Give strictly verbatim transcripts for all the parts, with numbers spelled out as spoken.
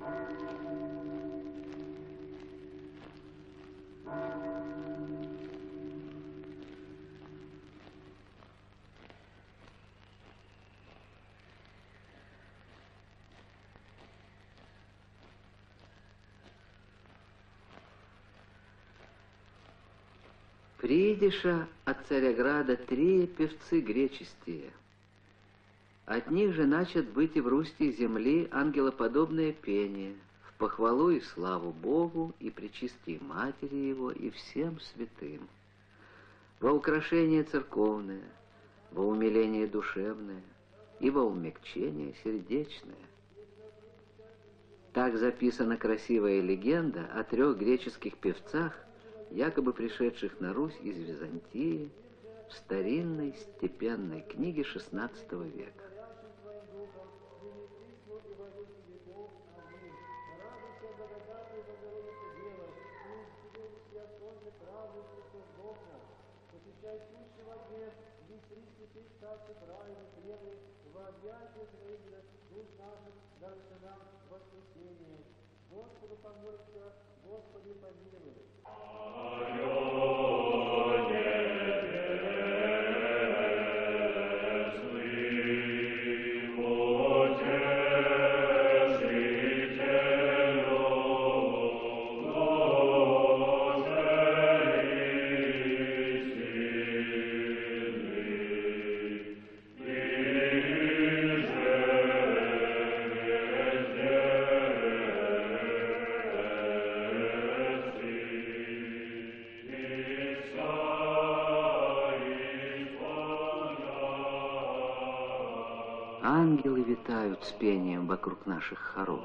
Придиша от Царяграда три певцы гречестие. От них же начат быть и в Русти земли ангелоподобное пение, в похвалу и славу Богу, и Пречистой Матери Его, и всем святым, во украшение церковное, во умиление душевное и во умягчение сердечное. Так записана красивая легенда о трех греческих певцах, якобы пришедших на Русь из Византии в старинной степенной книге шестнадцатого века. Господу помолимся, Господи помилуй. Ангелы витают с пением вокруг наших хоров.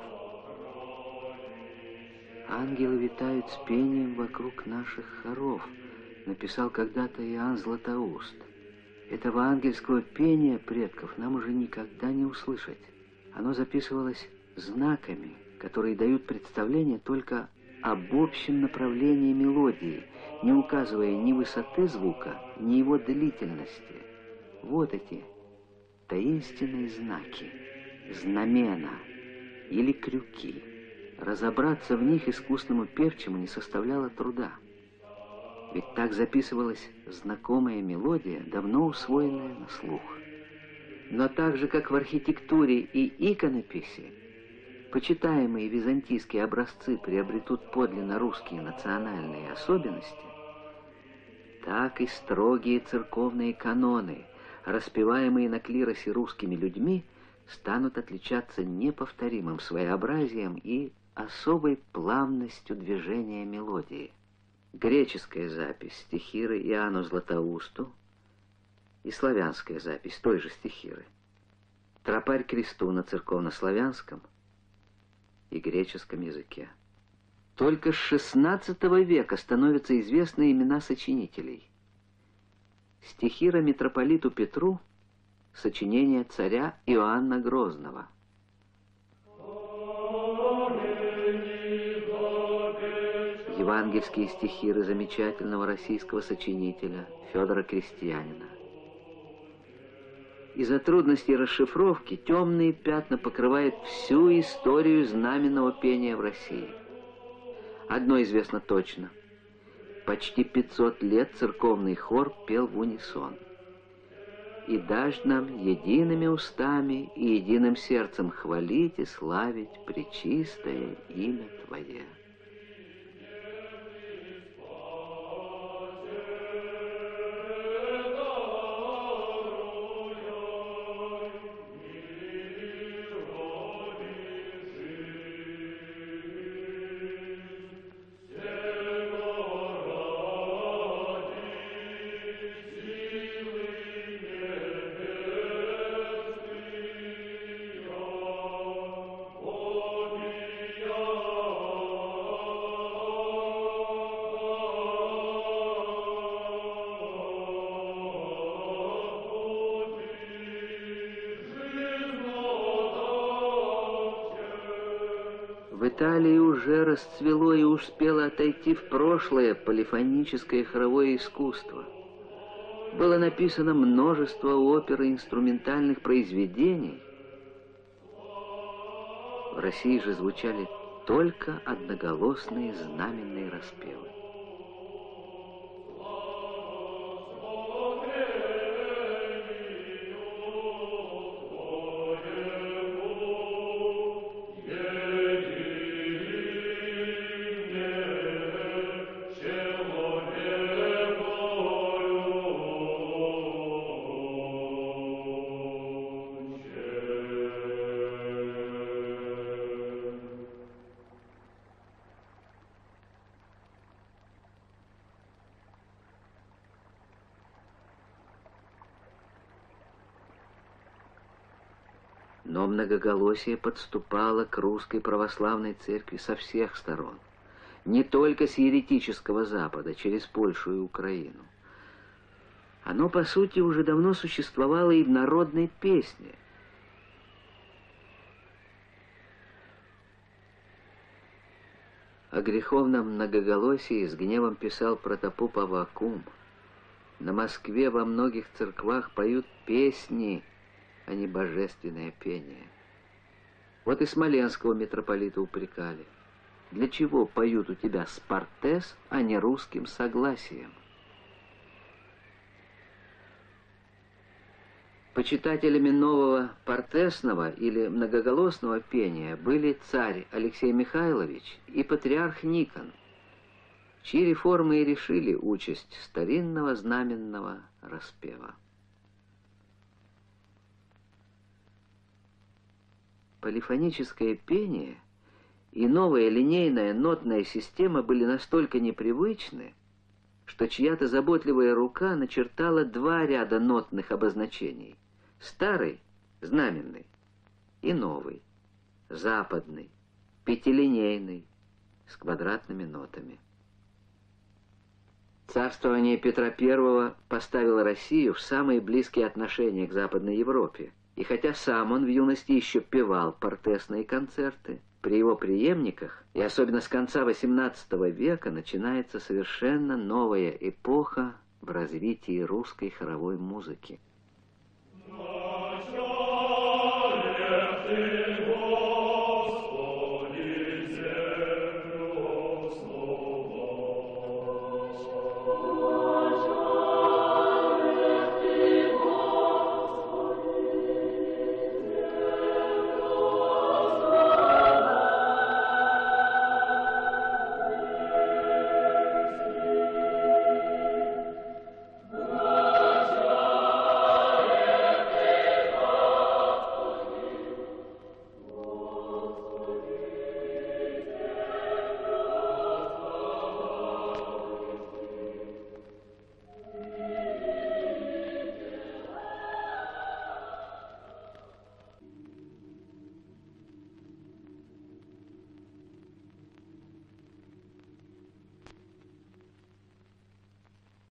Ангелы витают с пением вокруг наших хоров, написал когда-то Иоанн Златоуст. Этого ангельского пения предков нам уже никогда не услышать. Оно записывалось знаками, которые дают представление только об общем направлении мелодии, не указывая ни высоты звука, ни его длительности. Вот эти таинственные знаки, знамена или крюки. Разобраться в них искусному певчему не составляло труда. Ведь так записывалась знакомая мелодия, давно усвоенная на слух. Но так же, как в архитектуре и иконописи, почитаемые византийские образцы приобретут подлинно русские национальные особенности, так и строгие церковные каноны, распеваемые на клиросе русскими людьми, станут отличаться неповторимым своеобразием и особой плавностью движения мелодии. Греческая запись стихиры Иоанну Златоусту и славянская запись той же стихиры. Тропарь кресту на церковнославянском и греческом языке. Только с шестнадцатого века становятся известны имена сочинителей. Стихира митрополиту Петру — сочинение царя Иоанна Грозного. Евангельские стихиры замечательного российского сочинителя Федора Крестьянина. Из-за трудностей расшифровки темные пятна покрывают всю историю знаменного пения в России. Одно известно точно. Почти пятьсот лет церковный хор пел в унисон. «И дашь нам едиными устами и единым сердцем хвалить и славить пречистое имя Твое». В Италии уже расцвело и успело отойти в прошлое полифоническое хоровое искусство. Было написано множество опер и инструментальных произведений. В России же звучали только одноголосные знаменные распевы. Но многоголосие подступало к русской православной церкви со всех сторон, не только с еретического Запада, через Польшу и Украину. Оно, по сути, уже давно существовало и в народной песне. О греховном многоголосии с гневом писал протопоп Аввакум. На Москве во многих церквах поют песни, а не божественное пение. Вот и смоленского митрополита упрекали. Для чего поют у тебя спартес, а не русским согласием? Почитателями нового партесного или многоголосного пения были царь Алексей Михайлович и патриарх Никон, чьи реформы и решили участь старинного знаменного распева. Полифоническое пение и новая линейная нотная система были настолько непривычны, что чья-то заботливая рука начертала два ряда нотных обозначений: старый, знаменный, и новый, западный, пятилинейный, с квадратными нотами. Царствование Петра Первого поставило Россию в самые близкие отношения к Западной Европе. И хотя сам он в юности еще певал партесные концерты, при его преемниках, и особенно с конца восемнадцатого века, начинается совершенно новая эпоха в развитии русской хоровой музыки.